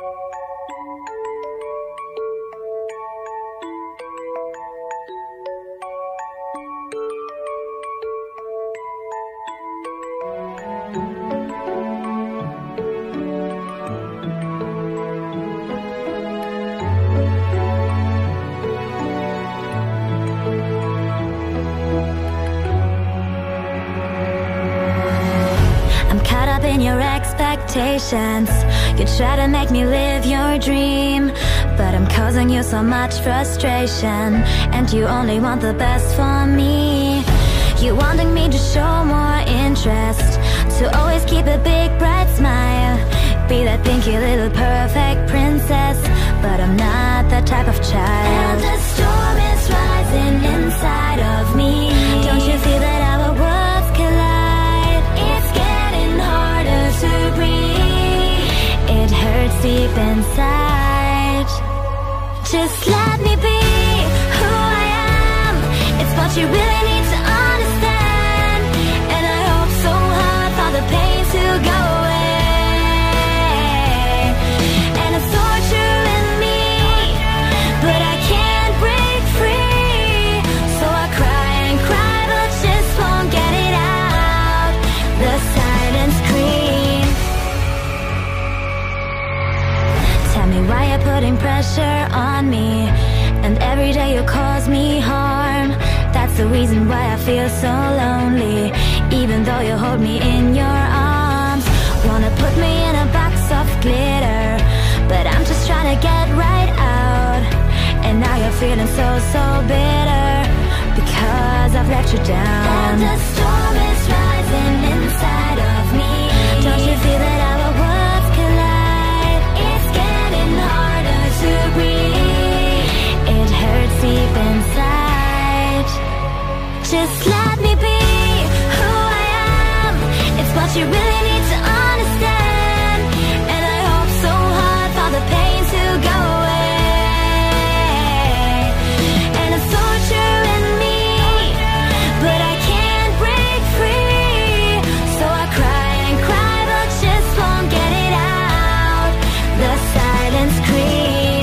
In your expectations, you try to make me live your dream, but I'm causing you so much frustration, and you only want the best for me. You wanting me to show more interest, to always keep a big bright smile, be that pinky little perfect princess, but I'm not that type of child. And the storm is rising inside of me. Don't you feel that our worlds collide? It's getting harder to breathe. It hurts deep inside. Just let me be who I am. It's what you really need to understand, and I hope so hard for the pain to go away. And it's torturing me, but I can't break free. So I cry and cry, but just won't get it out. The silent scream. Tell me why you're putting pressure on me, and every day you cause me harm. That's the reason why I feel so lonely, even though you hold me in your arms. Wanna put me in a box of glitter, but I'm just trying to get right out. And now you're feeling so, so bitter, because I've let you down. And the storm is rising inside of me. Don't you feel that our worlds collide? It's getting harder to breathe. It hurts deep inside. Just let me be who I am. It's what you really need to understand, and I hope so hard for the pain to go away. And it's torturing me, but I can't break free. So I cry and cry, but just won't get it out. The silent scream.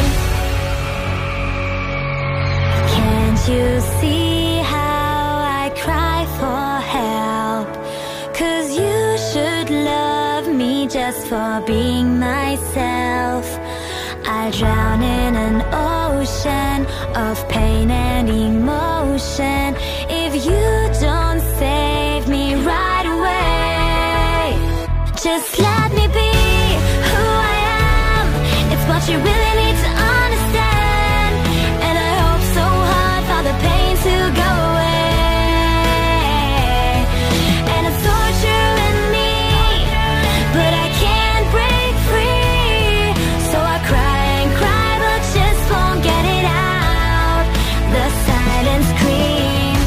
Can't you see how I cry for help? 'Cause you should love me just for being myself. I'll drown in an ocean of pain and emotion if you don't save me right away. Just let me be who I am. It's what you really need to understand, and I hope so hard for the pain to go away. And it's torturing me, but I can't break free. So I cry and cry, but just won't get it out. The silent scream.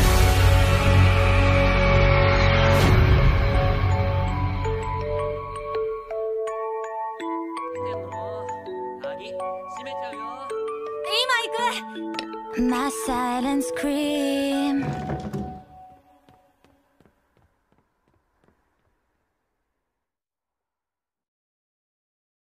My silent scream.